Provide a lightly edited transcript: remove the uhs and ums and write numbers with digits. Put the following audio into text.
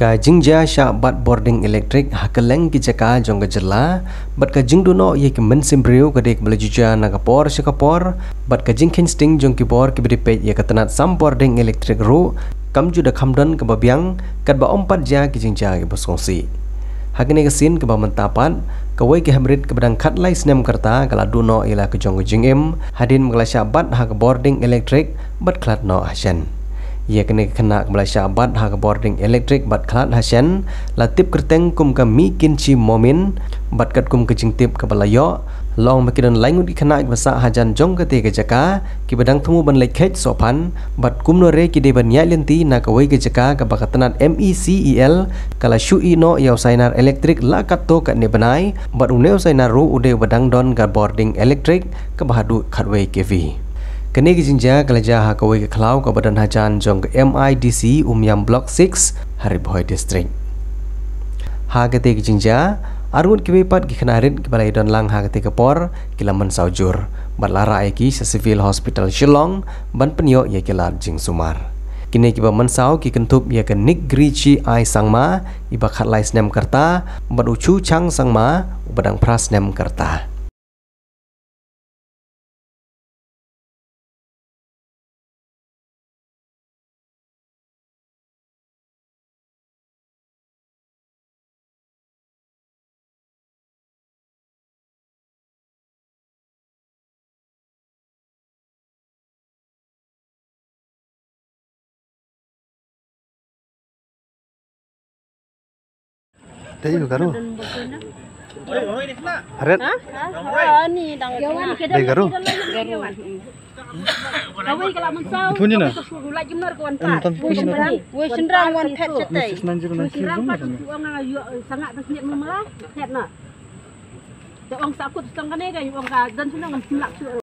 Ka jingja sya bat boarding elektrik hakeleng ki jaka jong gejela bat ka jingduno ye ki mensimbriu ka dek belajuja na kapor syakapor bat ka jingkin sting jong ki bor ki bedipe ye ka tenat sam boarding elektrik ru kamju da khamdan ka babyang kat ba ompat ja ki jingja ki bosongsi hakene ka sin ka ba mentapat ka wei ki hybrid ka badang khat lai snem karta kala duno ila ka jong jingem hadin menglasya bat ha ka boarding elektrik bat klat no asyan ia kena Malaysia bat ha boarding elektrik bat klat hasen latip kerteng kum ka mi kinci momin bat kat kum kecing tip ka balayo long makidan laingut ki kena basa hajan jong ka te ka jaka ki badang temu ban lekhet sopan bat kum no re ki de ban ya lenti na ka wei ka jaka ka bakatanat MECEL kala shui no yau sainar elektrik la kat to ka ne banai bat uneu sainar ru ude badang don ka boarding elektrik ka bahadu khatwei KV kene ki jinja kalaja ha kawai ke klau ka badan hajan jong MIDC Umyam Block 6 Haribhoi District ha kete ki jinja arun ki wepat ki khanarit ki balai don lang ha kete ke por kilaman saujur balara ki sa civil hospital Shillong ban penyo ye kilat jing sumar kini ki ba mansau ki kentup ye ke nik grichi ai sangma iba khat lai snem karta bad uchu chang sangma badang pras nem karta Đây juga garu. Haret. Ni dang Đây garu. Kawai kalau mensau. Punya na. Lagi jumnar kawan pat. Woi sendrang wan pet cetai. Sendrang pat uang ayu sangat besniat memala. Het na. Uang sakut setengah ni kan uang ka dan senang ngelak tu.